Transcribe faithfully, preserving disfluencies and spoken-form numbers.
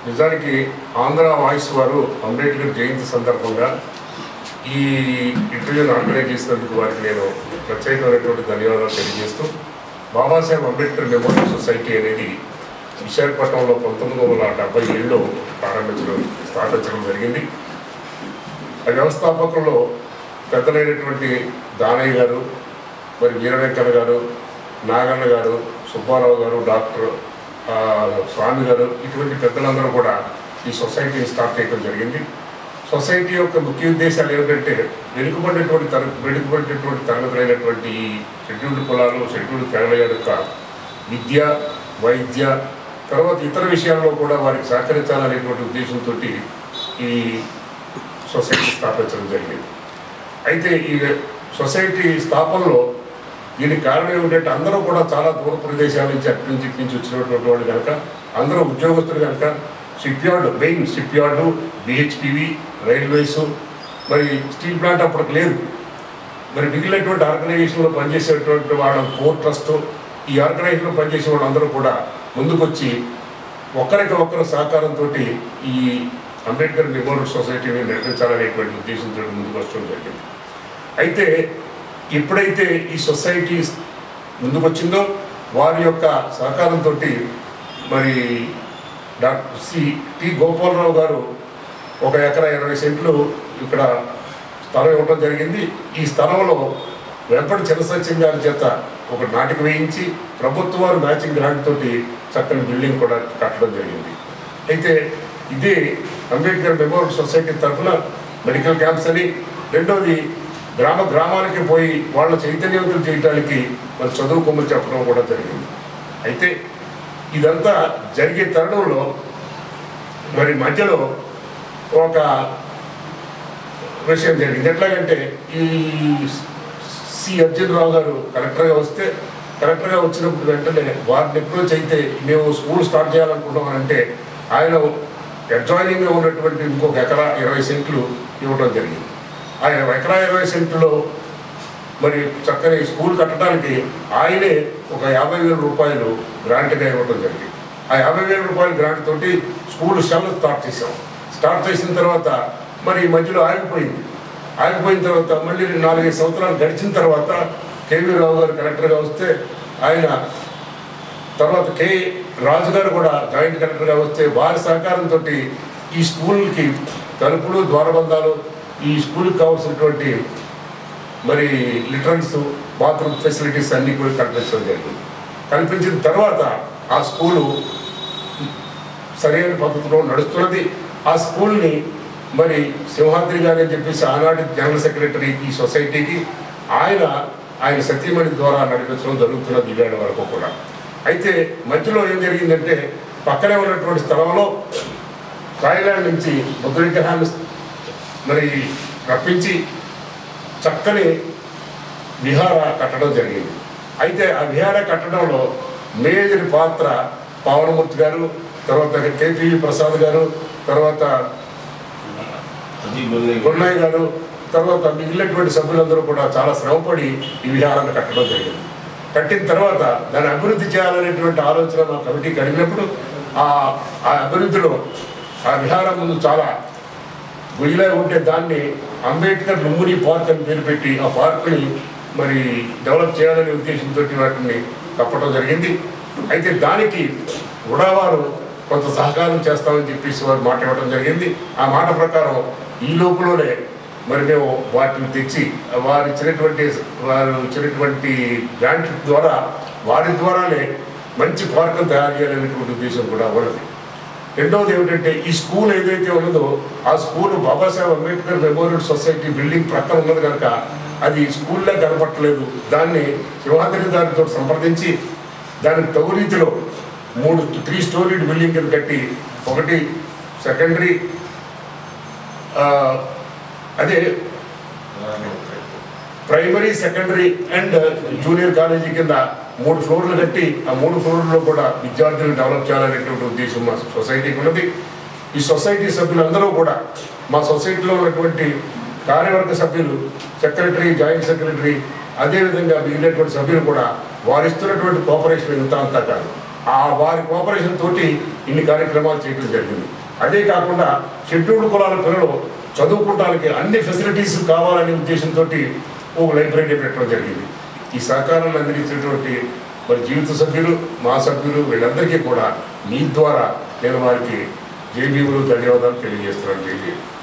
నిజానికి ఆంధ్ర వాయిస్ వారు అంబేద్కర్ జయంతి సందర్భంగా ఈ ఇంటర్వ్యూని ఆర్గనైజ్ చేసినందుకు వారికి నేను ప్రత్యేకమైనటువంటి ధన్యవాదాలు తెలియజేస్తూ బాబాసాహెబ్ అంబేద్కర్ మెమోరియల్ సొసైటీ అనేది విశాఖపట్నంలో పంతొమ్మిది వందల డెబ్బై ఏడులో ప్రారంభించడం స్థాపించడం జరిగింది. ఆ వ్యవస్థాపకుల్లో పెద్దలైనటువంటి దానయ్య గారు, మరి వీరవెంకన్న గారు, నాగన్న గారు, సుబ్బారావు గారు, డాక్టర్ స్వామి గారు, ఇటువంటి పెద్దలందరూ కూడా ఈ సొసైటీని స్టార్ట్ చేయడం జరిగింది. సొసైటీ యొక్క ముఖ్య ఉద్దేశాలు ఏమిటంటే వెనుకబడినటువంటి తర వెనుకబడినటువంటి తరగతులైనటువంటి షెడ్యూల్డ్ కులాలు, షెడ్యూల్డ్ తెగల యొక్క విద్య, వైద్య, తర్వాత ఇతర విషయాల్లో కూడా వారికి సహకరించాలనేటువంటి ఉద్దేశంతో ఈ సొసైటీ స్థాపించడం జరిగింది. అయితే ఈ సొసైటీ స్థాపనలో దీనికి కారణం ఏమిటంటే అందరూ కూడా చాలా దూర ప్రదేశాల నుంచి అటు నుంచి ఇటు నుంచి వచ్చినటువంటి వాళ్ళు కనుక, అందరూ ఉద్యోగస్తులు కనుక, ship yard main ship yard, BHPV, railways, మరి స్టీల్ ప్లాంట్ అప్పటికి లేదు. మరి మిగిలినటువంటి ఆర్గనైజేషన్లో పనిచేసేటువంటి వాళ్ళ పోర్ట్ ట్రస్ట్, ఈ ఆర్గనైజేషన్లో పనిచేసే వాళ్ళందరూ కూడా ముందుకొచ్చి ఒకరికి ఒకరు సహకారంతో ఈ అంబేద్కర్ మెమోరియల్ సొసైటీని నిర్మించాలనేటువంటి ఉద్దేశంతో ముందుకు వచ్చడం జరిగింది. అయితే ఎప్పుడైతే ఈ సొసైటీ ముందుకొచ్చిందో వారి యొక్క సహకారంతో మరి డాక్టర్ సి టి గోపాలరావు గారు ఒక ఎకరా ఇరవై సెంట్లు ఇక్కడ స్థలం ఇవ్వడం జరిగింది. ఈ స్థలంలో వెంపటి చిరసత్యం గారి చేత ఒక నాటిక వేయించి ప్రభుత్వ వారు మ్యాచింగ్ గ్రాంట్ తోటి చక్కని బిల్డింగ్ కూడా కట్టడం జరిగింది. అయితే ఇదే అంబేద్కర్ మెమోరియల్ సొసైటీ తరఫున మెడికల్ క్యాంప్స్ అని, రెండోది గ్రామ గ్రామానికి పోయి వాళ్ళ చైతన్యవంతులు చేయడానికి మరి చదువుకోమని చెప్పడం కూడా జరిగింది. అయితే ఇదంతా జరిగే తరుణంలో మరి మధ్యలో ఒక విషయం జరిగింది. ఎట్లాగంటే ఈ సి అర్జున్ రావు గారు కలెక్టర్గా వస్తే, కలెక్టర్గా వచ్చినప్పుడు వెంటనే వారిని అప్రోచ్ అయితే మేము స్కూల్ స్టార్ట్ చేయాలనుకుంటామనంటే ఆయన అడ్జాయినింగ్గా ఉన్నటువంటి ఇంకొక ఎకరా ఇరవై సెంట్లు ఇవ్వడం జరిగింది. ఆ ఎకరా ఇరవై సెంట్లో మరి చక్కని స్కూల్ కట్టడానికి ఆయనే ఒక యాభై వేల రూపాయలు గ్రాంట్గా ఇవ్వడం జరిగింది. ఆ యాభై వేల రూపాయల గ్రాంట్ తోటి స్కూల్ షెల్ స్టార్ట్ చేసాం. స్టార్ట్ చేసిన తర్వాత మరి మధ్యలో ఆగిపోయింది. ఆగిపోయిన తర్వాత మళ్ళీ నాలుగైదు సంవత్సరాలు గడిచిన తర్వాత కేవీ రావు గారు కలెక్టర్గా వస్తే, ఆయన తర్వాత కే రాజు గారు కూడా జాయింట్ కలెక్టర్గా వస్తే వారి సహకారంతో ఈ స్కూల్కి తలుపులు, ద్వారబంధాలు, ఈ స్కూల్కి కావాల్సినటువంటి మరి లిటరన్స్, బాత్రూమ్ ఫెసిలిటీస్ అన్నీ కూడా కల్పించడం జరిగింది. కల్పించిన తర్వాత ఆ స్కూలు సరైన పద్ధతిలో నడుస్తున్నది. ఆ స్కూల్ని మరి సింహాద్రి గారు అని చెప్పేసి ఆనాటి జనరల్ సెక్రటరీ ఈ సొసైటీకి ఆయన ఆయన సతీమణి ద్వారా నడిపించడం జరుగుతున్నది ఇవాళ వరకు కూడా. అయితే మధ్యలో ఏం జరిగిందంటే పక్కనే ఉన్నటువంటి స్థలంలో థాయిలాండ్ నుంచి బుద్ధ విగ్రహాన్ని మరి రప్పించి చక్కని విహార కట్టడం జరిగింది. అయితే ఆ విహార కట్టడంలో మేజర్ పాత్ర పావనమూర్తి గారు, తర్వాత కేపీవి ప్రసాద్ గారు, తర్వాత గున్నయ్య గారు, తర్వాత మిగిలినటువంటి సభ్యులందరూ కూడా చాలా శ్రమపడి ఈ విహారాన్ని కట్టడం జరిగింది. కట్టిన తర్వాత దాన్ని అభివృద్ధి చేయాలనేటువంటి ఆలోచన మా కమిటీకి అడిగినప్పుడు ఆ అభివృద్ధిలో ఆ విహారం ముందు చాలా గుయ్యిలా ఉంటే దాన్ని అంబేద్కర్ లుంబిని పార్క్ అని పేరు పెట్టి ఆ పార్క్ని మరి డెవలప్ చేయాలనే ఉద్దేశంతో వాటిని కప్పడం జరిగింది. అయితే దానికి ఉడావారు కొంత సహకారం చేస్తామని చెప్పేసి వారు మాట ఇవ్వడం జరిగింది. ఆ మాట ప్రకారం ఈ లోపలనే మరి మేము వాటిని తెచ్చి వారు ఇచ్చినటువంటి వారు ఇచ్చినటువంటి గ్రాంట్ ద్వారా వారి ద్వారానే మంచి పార్కును తయారు చేయాలనేటువంటి ఉద్దేశం కూడా ఉన్నది. రెండవది ఏమిటంటే ఈ స్కూల్ ఏదైతే ఉన్నదో ఆ school Babasaheb Ambedkar memorial society building ప్రక్కన ఉన్నది కనుక అది స్కూల్లో కనపట్టలేదు. దాన్ని సింహాద్రి గారితో సంప్రదించి దానికి తగు రీతిలో మూడు త్రీ స్టోరీడ్ బిల్డింగ్ కింద కట్టి, ఒకటి సెకండరీ అదే primary, secondary and junior college కింద మూడు ఫ్లోర్లు కట్టి ఆ మూడు ఫ్లోర్లలో కూడా విద్యార్థులను డెవలప్ చేయాలనేటువంటి ఉద్దేశం మా సొసైటీకి ఉన్నది. ఈ సొసైటీ సభ్యులందరూ కూడా మా సొసైటీలో ఉన్నటువంటి కార్యవర్గ సభ్యులు, సెక్రటరీ, జాయింట్ సెక్రటరీ, అదేవిధంగా మిగిలినటువంటి సభ్యులు కూడా వారు ఇస్తున్నటువంటి కోఆపరేషన్ ఇంత అంతా కాదు. ఆ వారి కోఆపరేషన్ తోటి ఇన్ని కార్యక్రమాలు చేయడం జరిగింది. అదే కాకుండా షెడ్యూల్డ్ కులాల పిల్లలు చదువుకోవడానికి అన్ని ఫెసిలిటీస్ కావాలనే ఉద్దేశంతో ఒక లైబ్రరీ పెట్టడం జరిగింది. ఈ సహకారాన్ని అందించినటువంటి మరి జీవిత సభ్యులు, మా సభ్యులు వీళ్ళందరికీ కూడా మీ ద్వారా నేను వారికి జేబీలు ధన్యవాదాలు తెలియజేస్తున్నాను. జేబీ